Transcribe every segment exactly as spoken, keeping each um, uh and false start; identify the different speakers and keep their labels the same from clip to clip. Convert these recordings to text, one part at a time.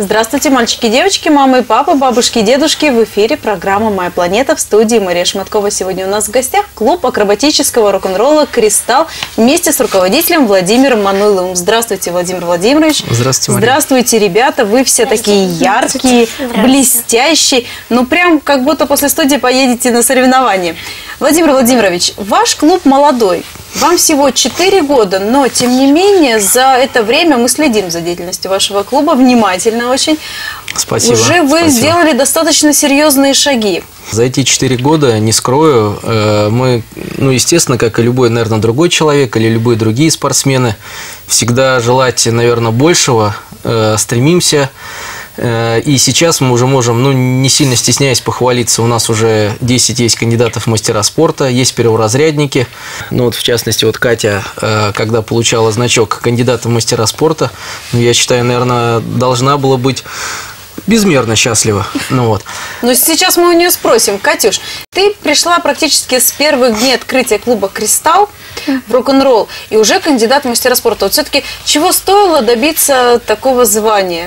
Speaker 1: Здравствуйте, мальчики и девочки, мамы и папы, бабушки и дедушки. В эфире программа «Моя планета», в студии Мария Шматкова. Сегодня у нас в гостях клуб акробатического рок-н-ролла «Кристалл» вместе с руководителем Владимиром Мануйловым. Здравствуйте, Владимир Владимирович.
Speaker 2: Здравствуйте, Мария.
Speaker 1: Здравствуйте, ребята. Вы все такие яркие, блестящие. Ну, прям как будто после студии поедете на соревнования. Владимир Владимирович, ваш клуб молодой. Вам всего четыре года, но, тем не менее, за это время мы следим за деятельностью вашего клуба внимательно очень.
Speaker 2: Спасибо.
Speaker 1: Уже вы
Speaker 2: Спасибо.
Speaker 1: сделали достаточно серьезные шаги.
Speaker 2: За эти четыре года, не скрою, мы, ну, естественно, как и любой, наверное, другой человек или любые другие спортсмены, всегда желать, наверное, большего, стремимся. И сейчас мы уже можем, ну, не сильно стесняясь, похвалиться. У нас уже десять есть кандидатов в мастера спорта, есть перворазрядники. Ну, вот, в частности, вот Катя, когда получала значок кандидата в мастера спорта, ну, я считаю, наверное, должна была быть безмерно счастлива. Ну, вот.
Speaker 1: Но сейчас мы у нее спросим. Катюш, ты пришла практически с первых дней открытия клуба «Кристалл» в рок-н-ролл и уже кандидат в мастера спорта. Вот все-таки чего стоило добиться такого звания?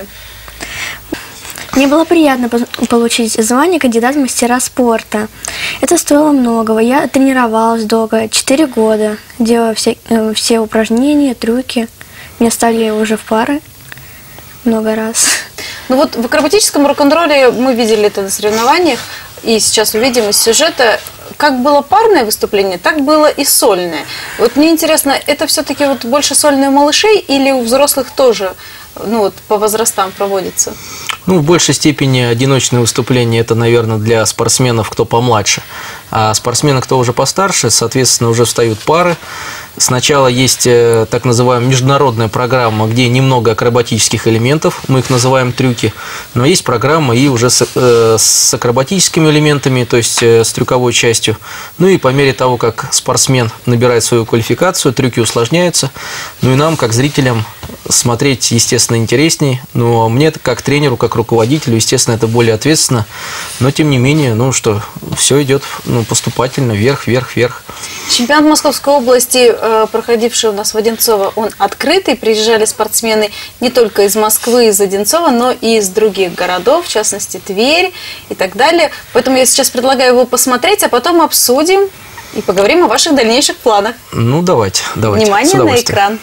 Speaker 3: Мне было приятно получить звание кандидат в мастера спорта. Это стоило многого. Я тренировалась долго, четыре года, делала все, все упражнения, трюки. Меня ставили уже в пары много раз.
Speaker 1: Ну вот в акробатическом рок-н-ролле мы видели это на соревнованиях, и сейчас увидим из сюжета, как было парное выступление, так было и сольное. Вот мне интересно, это все-таки вот больше сольные у малышей или у взрослых тоже, ну вот по возрастам проводится?
Speaker 2: Ну, в большей степени одиночные выступления – это, наверное, для спортсменов, кто помладше. А спортсмены, кто уже постарше, соответственно, уже встают пары. Сначала есть так называемая международная программа, где немного акробатических элементов, мы их называем трюки. Но есть программа и уже с, э, с акробатическими элементами, то есть э, с трюковой частью. Ну и по мере того, как спортсмен набирает свою квалификацию, трюки усложняются. Ну и нам, как зрителям, смотреть, естественно, интересней. Но мне, как тренеру, как руководителю, естественно, это более ответственно. Но, тем не менее, ну что, все идет, ну, поступательно, вверх, вверх, вверх.
Speaker 1: Чемпионат Московской области, проходивший у нас в Одинцово, он открытый. Приезжали спортсмены не только из Москвы, из Одинцова, но и из других городов, в частности, Тверь и так далее. Поэтому я сейчас предлагаю его посмотреть, а потом обсудим и поговорим о ваших дальнейших планах.
Speaker 2: Ну, давайте, давайте.
Speaker 1: Внимание на экран.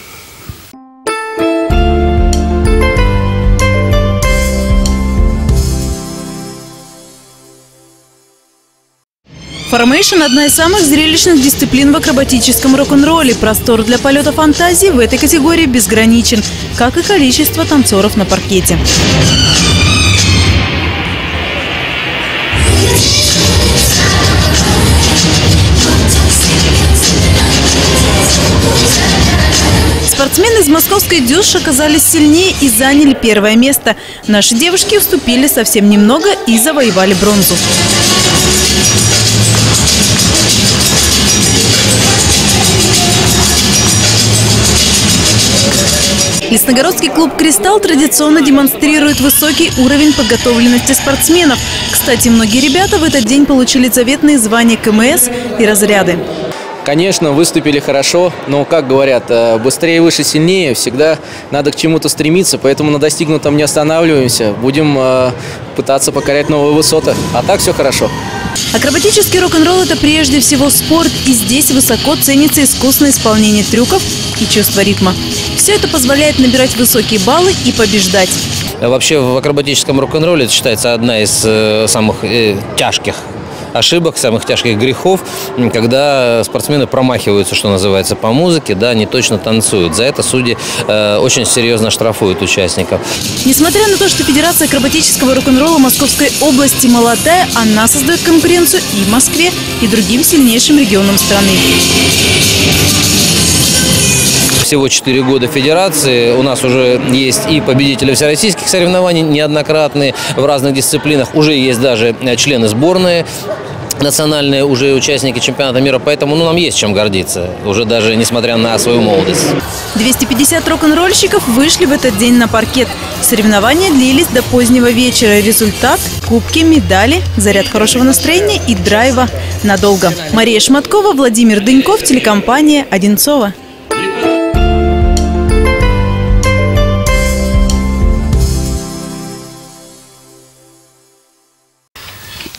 Speaker 1: Формейшн – одна из самых зрелищных дисциплин в акробатическом рок-н-ролле. Простор для полета фантазии в этой категории безграничен, как и количество танцоров на паркете. Спортсмены из московской ДЮСШ оказались сильнее и заняли первое место. Наши девушки уступили совсем немного и завоевали бронзу. Лесногородский клуб «Кристалл» традиционно демонстрирует высокий уровень подготовленности спортсменов. Кстати, многие ребята в этот день получили заветные звания ка эм эс и разряды.
Speaker 2: Конечно, выступили хорошо, но, как говорят, быстрее, выше, сильнее, всегда надо к чему-то стремиться, поэтому на достигнутом не останавливаемся, будем э, пытаться покорять новые высоты, а так все хорошо.
Speaker 1: Акробатический рок-н-ролл – это прежде всего спорт, и здесь высоко ценится искусное исполнение трюков и чувство ритма. Все это позволяет набирать высокие баллы и побеждать.
Speaker 4: Вообще в акробатическом рок-н-ролле это считается одна из э, самых э, тяжких ошибок, самых тяжких грехов, когда спортсмены промахиваются, что называется, по музыке, да, не точно танцуют. За это судьи э, очень серьезно штрафуют участников.
Speaker 1: Несмотря на то, что Федерация акробатического рок-н-ролла Московской области молодая, она создает конкуренцию и Москве, и другим сильнейшим регионам страны.
Speaker 4: Всего четыре года федерации. У нас уже есть и победители всероссийских соревнований неоднократные в разных дисциплинах. Уже есть даже члены сборной национальные, уже участники чемпионата мира. Поэтому, ну, нам есть чем гордиться, уже даже несмотря на свою молодость.
Speaker 1: двести пятьдесят рок-н-ролльщиков вышли в этот день на паркет. Соревнования длились до позднего вечера. Результат – кубки, медали, заряд хорошего настроения и драйва надолго. Мария Шматкова, Владимир Дыньков, телекомпания «Одинцово».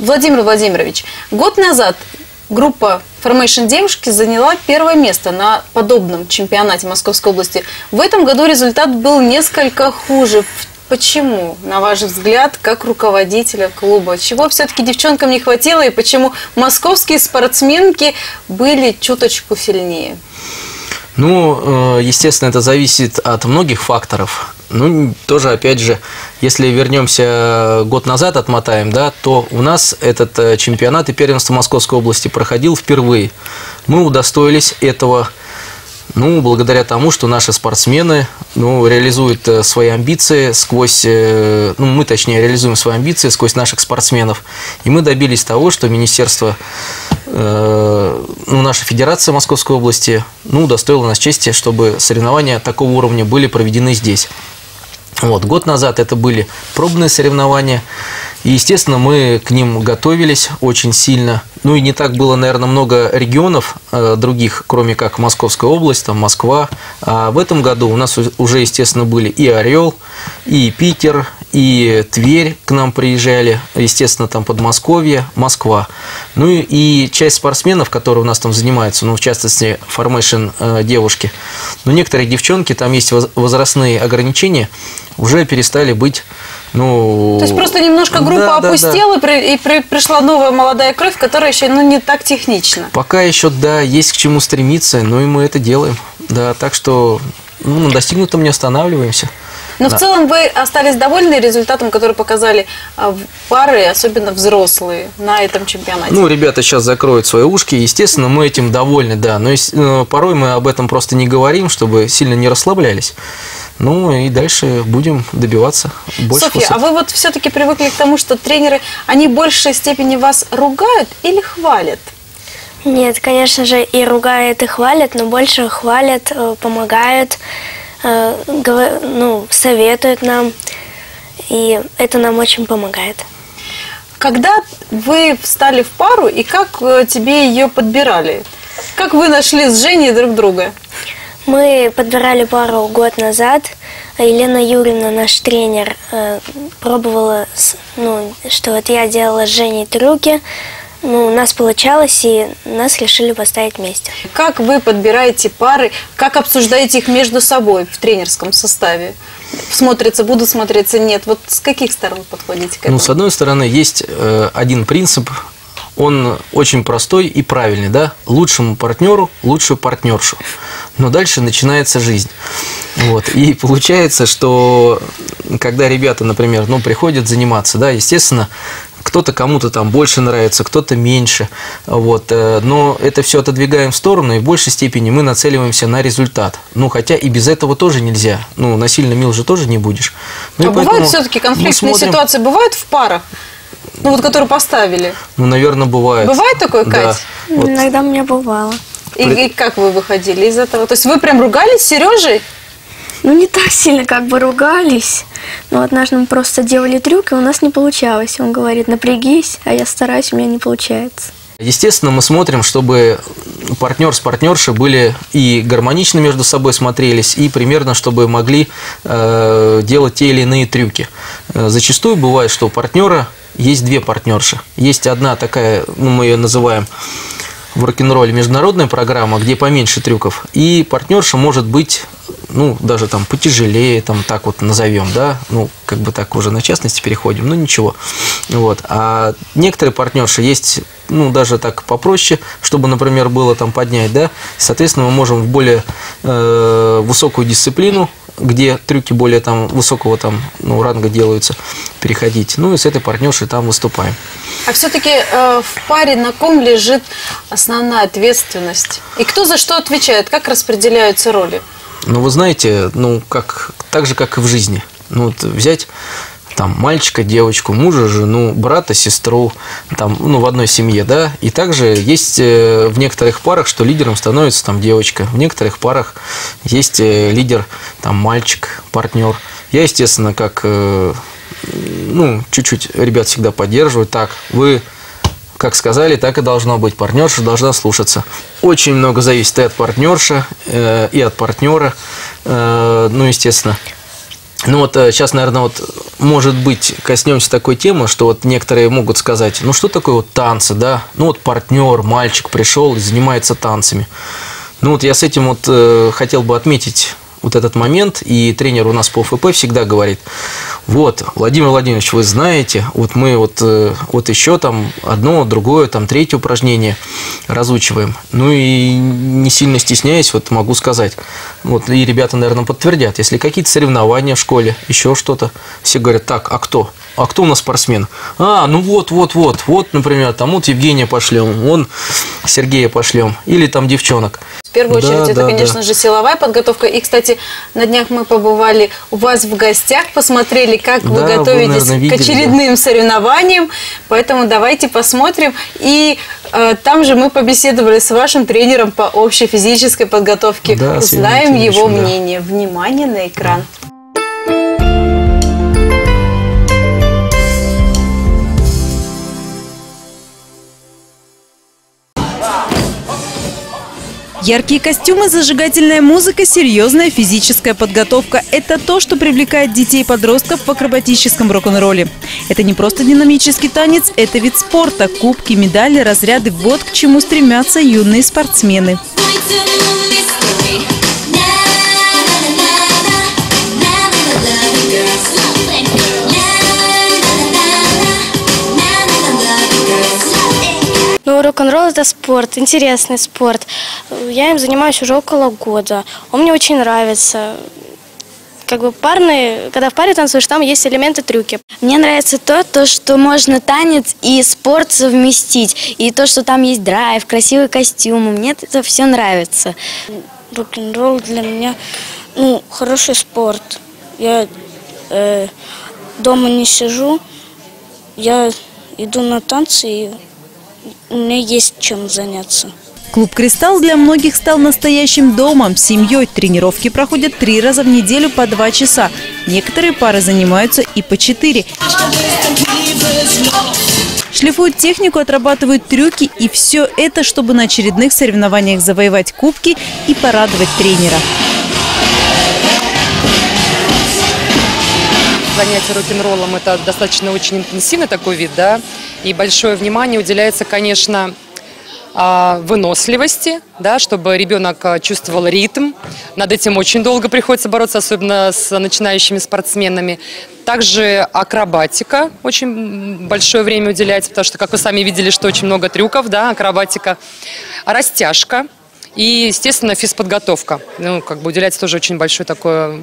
Speaker 1: Владимир Владимирович, год назад группа Formation девушки заняла первое место на подобном чемпионате Московской области. В этом году результат был несколько хуже. Почему, на ваш взгляд, как руководителя клуба? Чего все-таки девчонкам не хватило и почему московские спортсменки были чуточку сильнее?
Speaker 2: Ну, естественно, это зависит от многих факторов. Ну, тоже, опять же, если вернемся год назад, отмотаем, да, то у нас этот чемпионат и первенство Московской области проходил впервые. Мы удостоились этого, ну, благодаря тому, что наши спортсмены, ну, реализуют свои амбиции сквозь, ну, мы, точнее, реализуем свои амбиции сквозь наших спортсменов. И мы добились того, что Министерство, э, ну, наша Федерация Московской области, ну, удостоила нас чести, чтобы соревнования такого уровня были проведены здесь. Вот, год назад это были пробные соревнования, и, естественно, мы к ним готовились очень сильно. Ну и не так было, наверное, много регионов э, других, кроме как Московская область, там Москва. А в этом году у нас уже, естественно, были и Орел, и Питер, и Тверь к нам приезжали, естественно, там Подмосковье, Москва. Ну и, и часть спортсменов, которые у нас там занимаются, ну, в частности, Formation э, девушки, ну, некоторые девчонки, там есть возрастные ограничения, уже перестали быть, ну...
Speaker 1: То есть просто немножко группа
Speaker 2: да,
Speaker 1: опустела,
Speaker 2: да, да.
Speaker 1: и при, пришла новая молодая кровь, которая еще, ну, не так технична.
Speaker 2: Пока еще, да, есть к чему стремиться, но и мы это делаем. Да, так что, ну, на достигнутом не останавливаемся.
Speaker 1: Но
Speaker 2: да.
Speaker 1: в целом вы остались довольны результатом, который показали пары, особенно взрослые, на этом чемпионате?
Speaker 2: Ну, ребята сейчас закроют свои ушки, естественно, мы этим довольны, да. Но порой мы об этом просто не говорим, чтобы сильно не расслаблялись. Ну и дальше будем добиваться больше.
Speaker 1: Софья, а вы вот все-таки привыкли к тому, что тренеры, они в большей степени вас ругают или хвалят?
Speaker 3: Нет, конечно же, и ругают, и хвалят, но больше хвалят, помогают, ну, советуют нам, и это нам очень помогает.
Speaker 1: Когда вы встали в пару, и как тебе ее подбирали? Как вы нашли с Женей друг друга?
Speaker 3: Мы подбирали пару год назад. Елена Юрьевна, наш тренер, пробовала, ну, что вот я делала с Женей трюки. Ну, у нас получалось, и нас решили поставить вместе.
Speaker 1: Как вы подбираете пары, как обсуждаете их между собой в тренерском составе? Смотрится, буду смотреться, нет. Вот с каких сторон подходите к этому?
Speaker 2: Ну, с одной стороны, есть э, один принцип, он очень простой и правильный, да? Лучшему партнеру лучшую партнершу. Но дальше начинается жизнь. Вот. И получается, что когда ребята, например, ну, приходят заниматься, да, естественно, кто-то кому-то там больше нравится, кто-то меньше. Вот. Но это все отодвигаем в сторону, и в большей степени мы нацеливаемся на результат. Ну, хотя и без этого тоже нельзя. Ну, насильно мил же тоже не будешь. Ну,
Speaker 1: а бывают все-таки конфликтные смотрим... ситуации? Бывают в парах? Ну, вот, которые поставили?
Speaker 2: Ну, наверное, бывает.
Speaker 1: Бывает такое, Кать?
Speaker 2: Да. Вот.
Speaker 3: Иногда у меня бывало.
Speaker 1: И, и как вы выходили из этого? То есть вы прям ругались с Сережей?
Speaker 3: Ну, не так сильно как бы ругались. Но однажды мы просто делали трюк, и у нас не получалось. Он говорит, напрягись, а я стараюсь, у меня не получается.
Speaker 2: Естественно, мы смотрим, чтобы партнер с партнершей были и гармонично между собой смотрелись, и примерно, чтобы могли э, делать те или иные трюки. Э, зачастую бывает, что у партнера есть две партнерши. Есть одна такая, ну, мы ее называем в рок-н-ролле международная программа, где поменьше трюков, и партнерша может быть, ну, даже там потяжелее, там так вот назовем, да, ну, как бы так уже на частности переходим, ну, ничего, вот, а некоторые партнерши есть, ну, даже так попроще, чтобы, например, было там поднять, да, соответственно, мы можем в более э, высокую дисциплину, где трюки более там высокого там, ну, ранга делаются, переходить. Ну и с этой партнершей там выступаем.
Speaker 1: А все-таки э, в паре на ком лежит основная ответственность? И кто за что отвечает? Как распределяются роли?
Speaker 2: Ну, вы знаете, ну, как, так же, как и в жизни. Ну, вот взять там мальчика, девочку, мужа, жену, брата, сестру, там, ну, в одной семье, да, и также есть в некоторых парах, что лидером становится там девочка, в некоторых парах есть лидер, там, мальчик, партнер. Я, естественно, как, ну, чуть-чуть ребят всегда поддерживаю, так, вы, как сказали, так и должно быть, партнерша должна слушаться. Очень много зависит и от партнерши, и от партнера, ну, естественно. Ну вот сейчас, наверное, вот, может быть, коснемся такой темы, что вот некоторые могут сказать, ну что такое вот танцы, да? Ну вот партнер, мальчик пришел и занимается танцами. Ну вот я с этим вот э, хотел бы отметить вот этот момент, и тренер у нас по ОФП всегда говорит: вот, Владимир Владимирович, вы знаете, вот мы вот, вот еще там одно, другое, там третье упражнение разучиваем. Ну и не сильно стесняясь, вот могу сказать, вот и ребята, наверное, подтвердят, если какие-то соревнования в школе, еще что-то, все говорят: так, а кто? А кто у нас спортсмен? А, ну вот, вот, вот, вот, например, там вот Евгения пошлем, вон Сергея пошлем, или там девчонок.
Speaker 1: В первую
Speaker 2: Да,
Speaker 1: очередь, это,
Speaker 2: да,
Speaker 1: конечно
Speaker 2: да.
Speaker 1: же, силовая подготовка. И, кстати, на днях мы побывали у вас в гостях, посмотрели, как вы
Speaker 2: Да, вы,
Speaker 1: готовитесь
Speaker 2: наверное,
Speaker 1: к
Speaker 2: видели,
Speaker 1: очередным
Speaker 2: да.
Speaker 1: соревнованиям. Поэтому давайте посмотрим. И э, там же мы побеседовали с вашим тренером по общей физической подготовке.
Speaker 2: Да, с
Speaker 1: Узнаем
Speaker 2: Евгением
Speaker 1: его
Speaker 2: Тимовичем, да.
Speaker 1: мнение. Внимание на экран.
Speaker 5: Яркие костюмы, зажигательная музыка, серьезная физическая подготовка – это то, что привлекает детей и подростков в акробатическом рок-н-ролле. Это не просто динамический танец, это вид спорта, кубки, медали, разряды – вот к чему стремятся юные спортсмены.
Speaker 3: Ну, рок-н-ролл – это спорт, интересный спорт. Я им занимаюсь уже около года. Он мне очень нравится. Как бы парные, когда в паре танцуешь, там есть элементы трюки.
Speaker 6: Мне нравится то, то, что можно танец и спорт совместить. И то, что там есть драйв, красивые костюмы. Мне это все нравится.
Speaker 3: Рок-н-ролл для меня, ну, хороший спорт. Я э, дома не сижу, я иду на танцы, и у меня есть чем заняться.
Speaker 5: Клуб «Кристалл» для многих стал настоящим домом, семьей. Тренировки проходят три раза в неделю по два часа. Некоторые пары занимаются и по четыре. Шлифуют технику, отрабатывают трюки. И все это, чтобы на очередных соревнованиях завоевать кубки и порадовать тренера.
Speaker 7: Занятие рок-н-роллом – это достаточно очень интенсивный такой вид, да, и большое внимание уделяется, конечно, выносливости, да, чтобы ребенок чувствовал ритм. Над этим очень долго приходится бороться, особенно с начинающими спортсменами. Также акробатика очень большое время уделяется, потому что, как вы сами видели, что очень много трюков, да, акробатика, растяжка и, естественно, физподготовка. Ну, как бы уделяется тоже очень большое такое...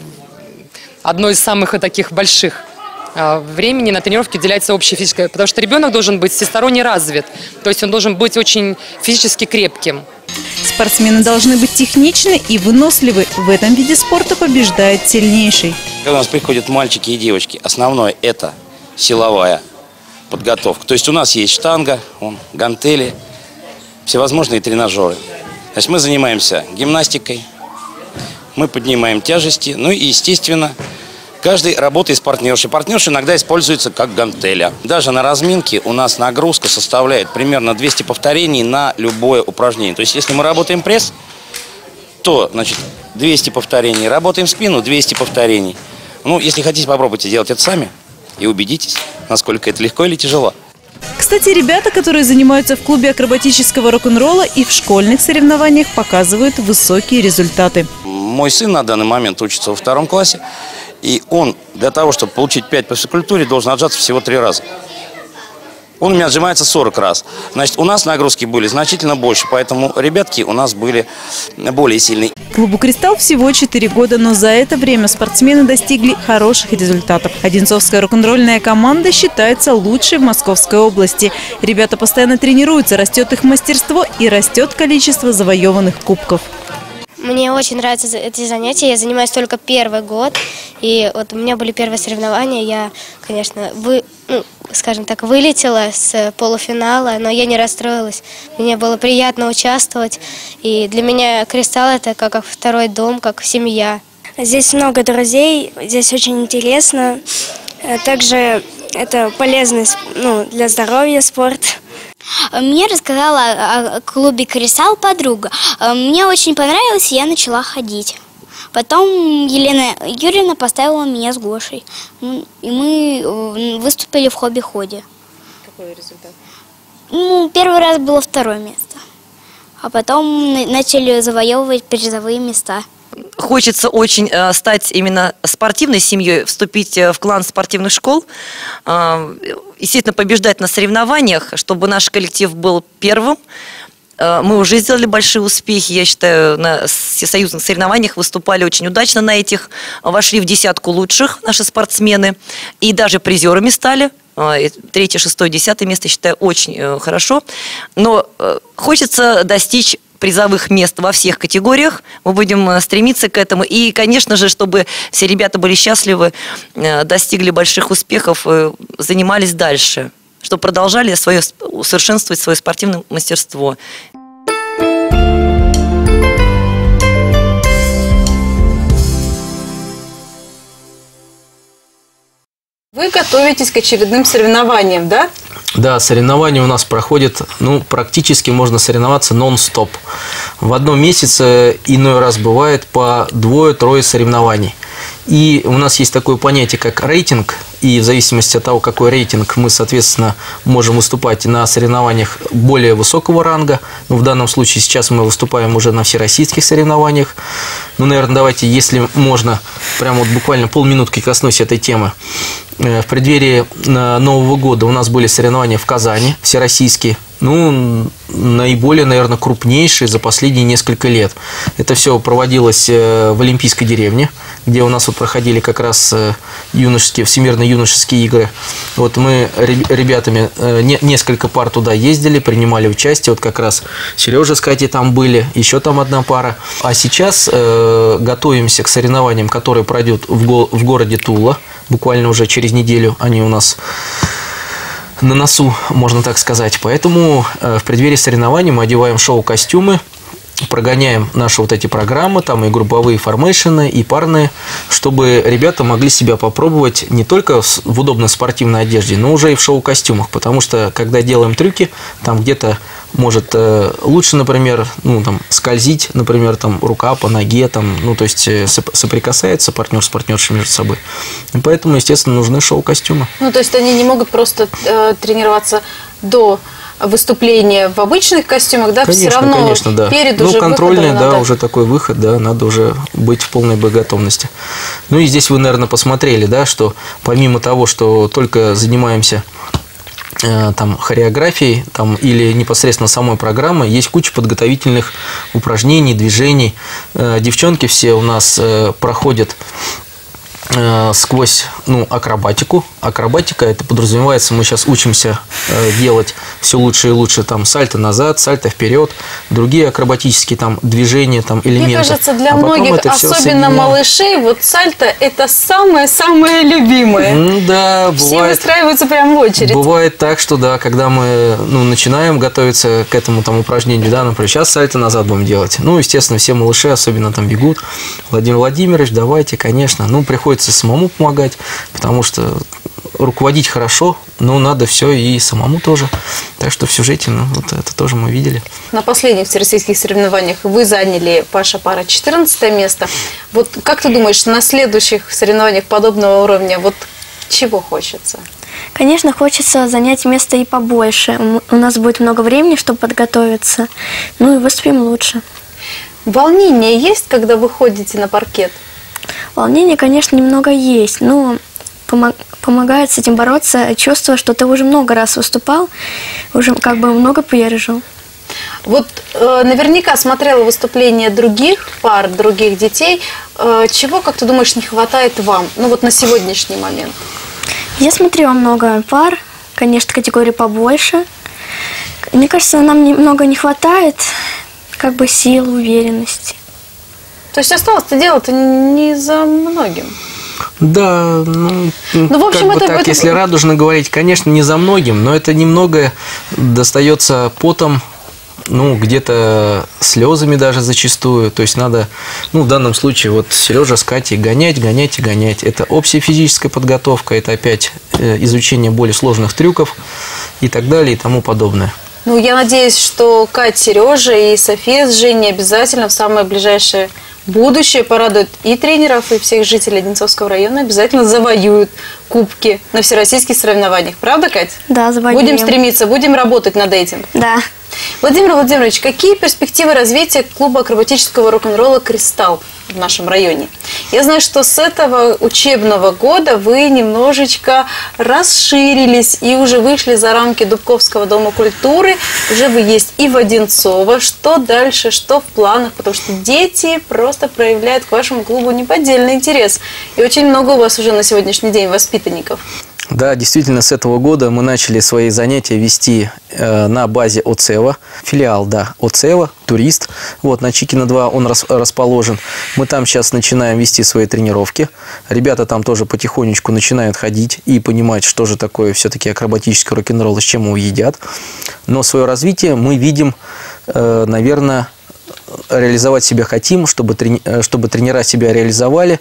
Speaker 7: Одно из самых таких больших времени на тренировке уделяется общая физическая, потому что ребенок должен быть всесторонне развит, то есть он должен быть очень физически крепким.
Speaker 5: Спортсмены должны быть техничны и выносливы. В этом виде спорта побеждает сильнейший.
Speaker 8: Когда у нас приходят мальчики и девочки, основное это силовая подготовка. То есть у нас есть штанга, вон, гантели, всевозможные тренажеры. Значит, мы занимаемся гимнастикой, мы поднимаем тяжести, ну и, естественно, каждый работает с партнершей. Партнерша иногда используется как гантеля. Даже на разминке у нас нагрузка составляет примерно двести повторений на любое упражнение. То есть, если мы работаем пресс, то, значит, двести повторений. Работаем спину, двести повторений. Ну, если хотите, попробуйте делать это сами и убедитесь, насколько это легко или тяжело.
Speaker 5: Кстати, ребята, которые занимаются в клубе акробатического рок-н-ролла и в школьных соревнованиях, показывают высокие результаты.
Speaker 8: Мой сын на данный момент учится во втором классе, и он для того, чтобы получить пять по физкультуре, должен отжаться всего три раза. Он у меня отжимается сорок раз. Значит, у нас нагрузки были значительно больше, поэтому ребятки у нас были более сильные.
Speaker 5: Клубу «Кристалл» всего четыре года, но за это время спортсмены достигли хороших результатов. Одинцовская рок-н-ролльная команда считается лучшей в Московской области. Ребята постоянно тренируются, растет их мастерство и растет количество завоеванных кубков.
Speaker 3: Мне очень нравятся эти занятия. Я занимаюсь только первый год. И вот у меня были первые соревнования. Я, конечно, вы, ну, скажем так, вылетела с полуфинала, но я не расстроилась. Мне было приятно участвовать. И для меня «Кристалл» – это как второй дом, как семья. Здесь много друзей, здесь очень интересно. Также это полезный, ну, для здоровья спорт.
Speaker 6: Мне рассказала о клубе «Кристалл» подруга. Мне очень понравилось, и я начала ходить.
Speaker 9: Потом Елена Юрьевна поставила меня с Гошей. И мы выступили в хобби-ходе.
Speaker 10: Какой результат?
Speaker 9: Ну, первый раз было второе место. А потом начали завоевывать призовые места.
Speaker 10: Хочется очень э, стать именно спортивной семьей, вступить в клан спортивных школ, э, естественно, побеждать на соревнованиях, чтобы наш коллектив был первым. Э, мы уже сделали большие успехи, я считаю, на всесоюзных соревнованиях выступали очень удачно на этих, вошли в десятку лучших наши спортсмены и даже призерами стали. Третье, шестое, десятое место, считаю, очень э, хорошо. Но э, хочется достичь призовых мест во всех категориях. Мы будем стремиться к этому. И, конечно же, чтобы все ребята были счастливы, достигли больших успехов, занимались дальше, чтобы продолжали свое, усовершенствовать свое спортивное мастерство.
Speaker 1: Вы готовитесь к очередным соревнованиям, да?
Speaker 2: Да, соревнования у нас проходят, ну, практически можно соревноваться нон-стоп. В одном месяце иной раз бывает по двое-трое соревнований. И у нас есть такое понятие, как рейтинг, и в зависимости от того, какой рейтинг, мы, соответственно, можем выступать на соревнованиях более высокого ранга. Ну, в данном случае сейчас мы выступаем уже на всероссийских соревнованиях. Ну, наверное, давайте, если можно, прямо вот буквально полминутки коснусь этой темы. В преддверии Нового года у нас были соревнования в Казани, всероссийские. Ну, наиболее, наверное, крупнейшие за последние несколько лет. Это все проводилось в Олимпийской деревне, где у нас вот проходили как раз юношеские, всемирные юношеские игры. Вот мы ребятами несколько пар туда ездили, принимали участие. Вот как раз Сережа с Катей там были, еще там одна пара. А сейчас готовимся к соревнованиям, которые пройдут в городе Тула. Буквально уже через неделю они у нас на носу, можно так сказать. Поэтому э, в преддверии соревнований мы одеваем шоу-костюмы, прогоняем наши вот эти программы, там и групповые формейшены, и парные, чтобы ребята могли себя попробовать не только в удобной спортивной одежде, но уже и в шоу-костюмах. Потому что, когда делаем трюки, там где-то может э, лучше, например, ну, там, скользить, например, там, рука по ноге, там, ну, то есть э, соприкасается партнер с партнершей между собой. И поэтому, естественно, нужны шоу-костюмы.
Speaker 1: Ну, то есть они не могут просто э, тренироваться до выступления в обычных костюмах, да?
Speaker 2: Конечно,
Speaker 1: все равно
Speaker 2: конечно, да.
Speaker 1: перед
Speaker 2: ну,
Speaker 1: уже
Speaker 2: контрольный, да,
Speaker 1: надо...
Speaker 2: уже такой выход, да, надо уже быть в полной боеготовности. Ну и здесь вы, наверное, посмотрели, да, что помимо того, что только занимаемся там хореографией там, или непосредственно самой программой, есть куча подготовительных упражнений, движений. Девчонки все у нас проходят сквозь, ну, акробатику. Акробатика, это подразумевается, мы сейчас учимся э, делать все лучше и лучше, там, сальто назад, сальто вперед, другие акробатические там движения, там, элементы.
Speaker 1: Мне кажется, для
Speaker 2: а
Speaker 1: многих, особенно малышей, вот сальто – это самое-самое любимое.
Speaker 2: Ну, да,
Speaker 1: все
Speaker 2: бывает,
Speaker 1: выстраиваются прямо в очередь.
Speaker 2: Бывает так, что, да, когда мы, ну, начинаем готовиться к этому там упражнению, да, например, сейчас сальто назад будем делать. Ну, естественно, все малыши особенно там бегут. Владимир Владимирович, давайте, конечно. Ну, приходится самому помогать, потому что руководить хорошо, но надо все и самому тоже. Так что в сюжете, ну, вот это тоже мы видели.
Speaker 1: На последних всероссийских соревнованиях вы заняли, Паша, пара, четырнадцатое место. Вот как ты думаешь, на следующих соревнованиях подобного уровня, вот чего хочется?
Speaker 3: Конечно, хочется занять место и побольше. У нас будет много времени, чтобы подготовиться. Ну и выступим лучше.
Speaker 1: Волнение есть, когда вы ходите на паркет?
Speaker 3: Волнение, конечно, немного есть, но помогает с этим бороться чувство, что ты уже много раз выступал, уже как бы много пережил.
Speaker 1: Вот э, наверняка смотрела выступления других пар, других детей. Э, чего, как ты думаешь, не хватает вам? Ну вот на сегодняшний момент.
Speaker 3: Я смотрела много пар, конечно, категории побольше. Мне кажется, нам немного не хватает как бы сил, уверенности.
Speaker 1: То есть осталось-то дело-то не за многим.
Speaker 2: Да, ну,
Speaker 1: ну в общем,
Speaker 2: как
Speaker 1: это,
Speaker 2: бы так,
Speaker 1: это...
Speaker 2: если радужно говорить, конечно, не за многим, но это немного достается потом, ну, где-то слезами даже зачастую. То есть надо, ну, в данном случае, вот Сережа с Катей гонять, гонять и гонять. Это общая физическая подготовка, это опять изучение более сложных трюков и так далее и тому подобное.
Speaker 1: Ну, я надеюсь, что Катя, Сережа и София с Женей обязательно в самое ближайшее будущее порадует и тренеров, и всех жителей Одинцовского района. Обязательно завоюют кубки на всероссийских соревнованиях. Правда, Кать?
Speaker 3: Да, завоюем.
Speaker 1: Будем стремиться, будем работать над этим.
Speaker 3: Да.
Speaker 1: Владимир Владимирович, какие перспективы развития клуба акробатического рок-н-ролла «Кристалл» в нашем районе? Я знаю, что с этого учебного года вы немножечко расширились и уже вышли за рамки Дубковского дома культуры. Уже вы есть и в Одинцово. Что дальше, что в планах? Потому что дети просто проявляют к вашему клубу неподдельный интерес. И очень много у вас уже на сегодняшний день воспитанников.
Speaker 2: Да, действительно, с этого года мы начали свои занятия вести э, на базе ОЦЕВа, филиал, да, ОЦЕВа, турист, вот, на Чикина два он рас, расположен. Мы там сейчас начинаем вести свои тренировки. Ребята там тоже потихонечку начинают ходить и понимать, что же такое все-таки акробатический рок-н-ролл и с чем его едят. Но свое развитие мы видим, э, наверное, реализовать себя хотим, чтобы, трени... чтобы тренера себя реализовали,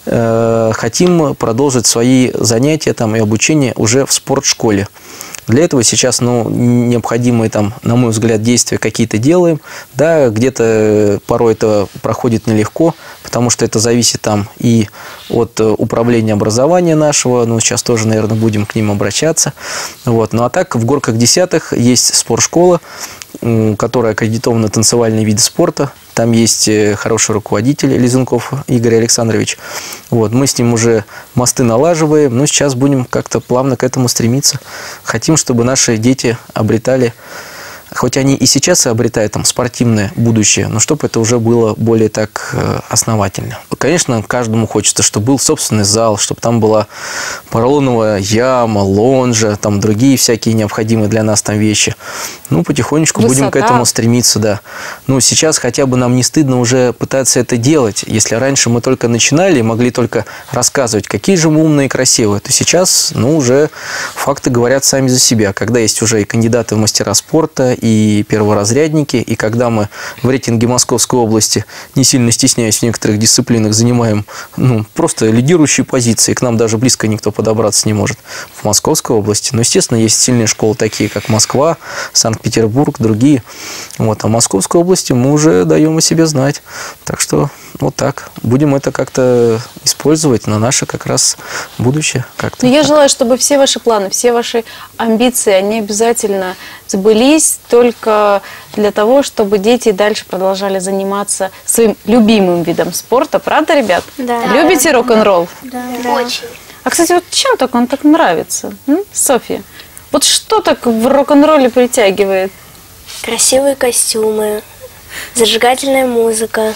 Speaker 2: э, хотим продолжить свои занятия там, и обучение уже в спортшколе. Для этого сейчас ну, необходимые, там, на мой взгляд, действия какие-то делаем. Да, где-то порой это проходит нелегко, потому что это зависит там, и от управления образования нашего. Ну, сейчас тоже, наверное, будем к ним обращаться. Вот. Ну а так в Горках десятых есть спортшкола, которая аккредитована танцевальные виды спорта. Там есть хороший руководитель Лизунков Игорь Александрович. Вот, мы с ним уже мосты налаживаем, но сейчас будем как-то плавно к этому стремиться. Хотим, чтобы наши дети обретали, хоть они и сейчас обретают там спортивное будущее, но чтобы это уже было более так основательно. Конечно, каждому хочется, чтобы был собственный зал, чтобы там была поролоновая яма, лонжа, там другие всякие необходимые для нас там вещи. Ну, потихонечку
Speaker 1: Высота.
Speaker 2: Будем к этому стремиться, да. Ну, сейчас хотя бы нам не стыдно уже пытаться это делать. Если раньше мы только начинали, могли только рассказывать, какие же мы умные и красивые, то сейчас, ну, уже факты говорят сами за себя. Когда есть уже и кандидаты в мастера спорта, и перворазрядники, и когда мы в рейтинге Московской области, не сильно стесняясь в некоторых дисциплинах, занимаем ну, просто лидирующие позиции, к нам даже близко никто подобраться не может в Московской области. Но, естественно, есть сильные школы, такие как Москва, Санкт-Петербург, другие. Вот. А в Московской области мы уже даем о себе знать. Так что вот так. Будем это как-то использовать на наше как раз будущее. Как-то
Speaker 1: Но я
Speaker 2: так.
Speaker 1: желаю, чтобы все ваши планы, все ваши амбиции, они обязательно сбылись только для того, чтобы дети дальше продолжали заниматься своим любимым видом спорта. Правда, ребят?
Speaker 3: Да.
Speaker 1: Любите рок-н-ролл?
Speaker 3: Да.
Speaker 9: Очень.
Speaker 1: А, кстати, вот чем так он так нравится, м? Софья? Вот что так в рок-н-ролле притягивает?
Speaker 11: Красивые костюмы, зажигательная музыка,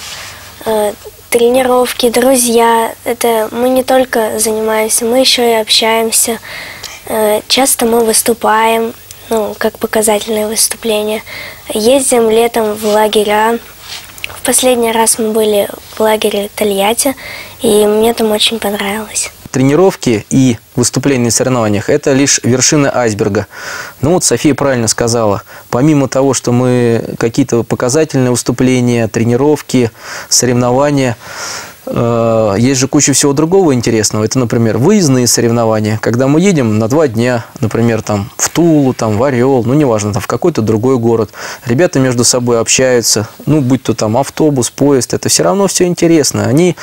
Speaker 11: э, тренировки, друзья. Это мы не только занимаемся, мы еще и общаемся. Э, часто мы выступаем, ну, как показательное выступление. Ездим летом в лагеря. В последний раз мы были в лагере Тольятти, и мне там очень понравилось.
Speaker 2: Тренировки и выступления на соревнованиях – это лишь вершина айсберга. Ну вот София правильно сказала. Помимо того, что мы какие-то показательные выступления, тренировки, соревнования, э, есть же куча всего другого интересного. Это, например, выездные соревнования. Когда мы едем на два дня, например, там, в Тулу, там, в Орел, ну, неважно, там, в какой-то другой город. Ребята между собой общаются, ну, будь то там автобус, поезд, это все равно все интересно. Они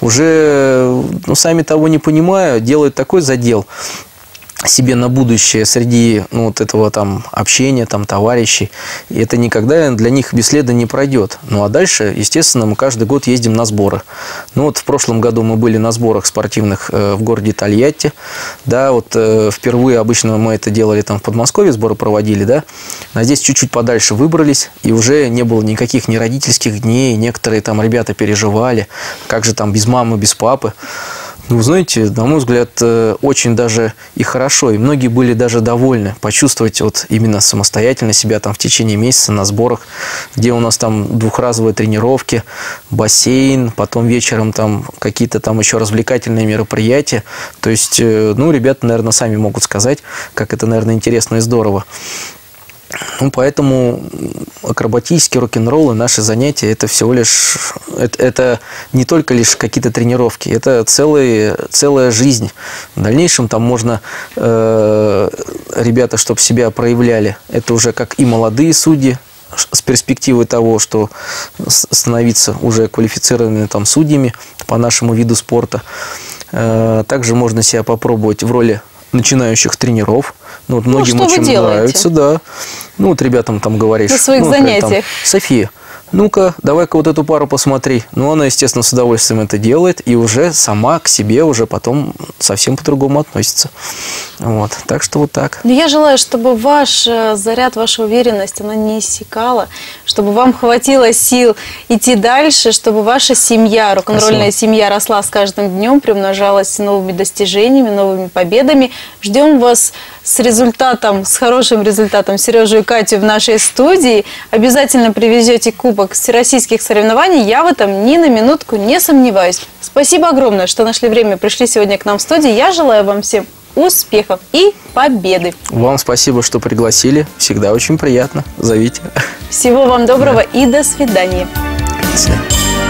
Speaker 2: уже, ну, сами того не понимая, делают такой задел себе на будущее среди ну, вот этого там общения, там, товарищей. И это никогда для них бесследно не пройдет. Ну, а дальше, естественно, мы каждый год ездим на сборы. Ну, вот в прошлом году мы были на сборах спортивных э, в городе Тольятти. Да, вот э, впервые обычно мы это делали там в Подмосковье, сборы проводили, да. А здесь чуть-чуть подальше выбрались, и уже не было никаких ни родительских дней. Некоторые там ребята переживали, как же там без мамы, без папы. Ну, знаете, на мой взгляд, очень даже и хорошо. И многие были даже довольны почувствовать вот именно самостоятельно себя там в течение месяца на сборах, где у нас там двухразовые тренировки, бассейн, потом вечером там какие-то там еще развлекательные мероприятия. То есть, ну, ребята, наверное, сами могут сказать, как это, наверное, интересно и здорово. Ну, поэтому акробатический рок-н-ролл и наши занятия – это всего лишь, это, это не только лишь какие-то тренировки, это целые, целая жизнь. В дальнейшем там можно, э, ребята, чтобы себя проявляли, это уже как и молодые судьи, с перспективой того, что становиться уже квалифицированными там судьями по нашему виду спорта. Также можно себя попробовать в роли начинающих тренеров. Ну, вот многим
Speaker 1: ну,
Speaker 2: очень нравится, да. Ну, вот ребятам там говоришь.
Speaker 1: На своих
Speaker 2: ну,
Speaker 1: занятиях.
Speaker 2: Там, София, ну-ка, давай-ка вот эту пару посмотри. Ну, она, естественно, с удовольствием это делает и уже сама к себе уже потом совсем по-другому относится. Вот, так что вот так.
Speaker 1: Но я желаю, чтобы ваш заряд, ваша уверенность, она не иссякала, чтобы вам хватило сил идти дальше, чтобы ваша семья, рок-н-ролльная семья росла с каждым днем, приумножалась новыми достижениями, новыми победами. Ждем вас с результатом, с хорошим результатом Сережу и Катю в нашей студии. Обязательно привезете кубок всероссийских соревнований. Я в этом ни на минутку не сомневаюсь. Спасибо огромное, что нашли время, пришли сегодня к нам в студию. Я желаю вам всем успехов и победы.
Speaker 2: Вам спасибо, что пригласили. Всегда очень приятно. Зовите.
Speaker 1: Всего вам доброго, да. И до свидания.
Speaker 2: До свидания.